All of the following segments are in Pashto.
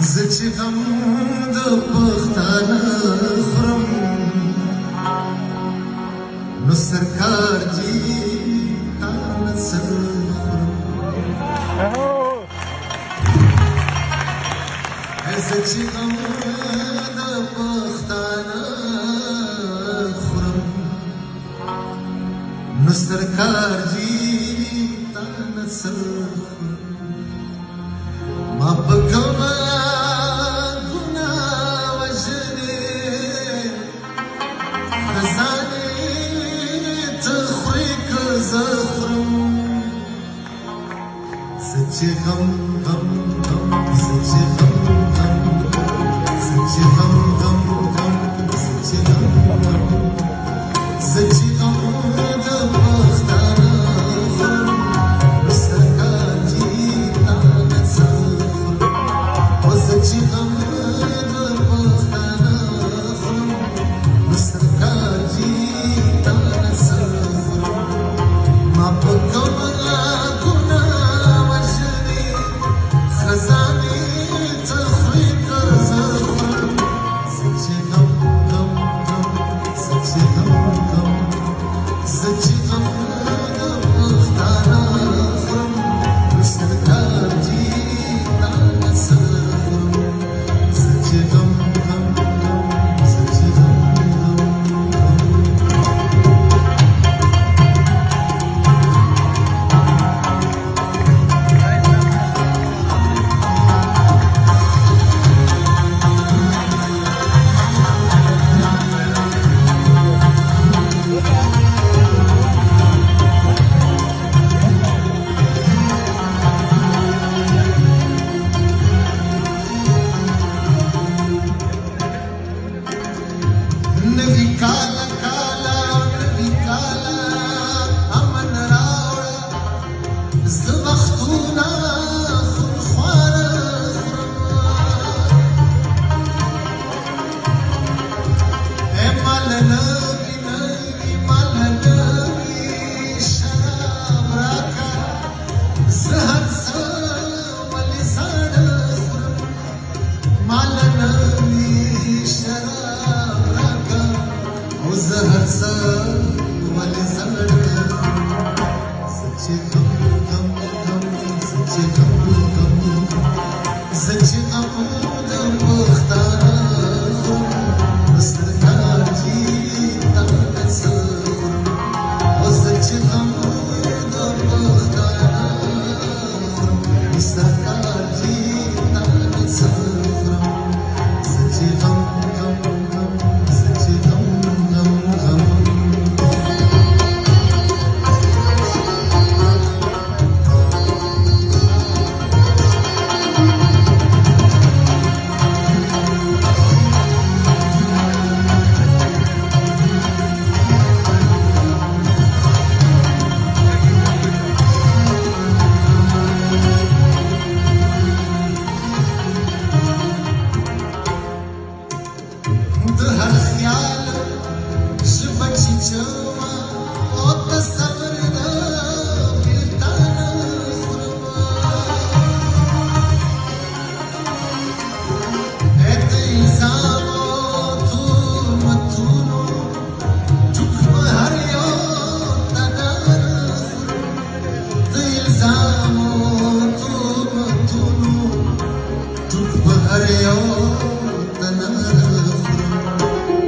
زه چې غم د پښتانه خورم نو سرکار جي تا نسل خورم زه چې غم د پښتانه خورم نو سرکار جي تا نسل خورم ما په کومه سچ غم غم غم سچ غم غم سچ غم غم غم سچ غم غم سچ غم د پښتانه خورم سرکار جي تا نسل خورم او سچ غم د پښتانه خورم سرکار جي تا نسل خورم ما په کومه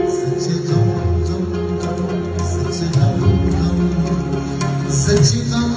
Sachit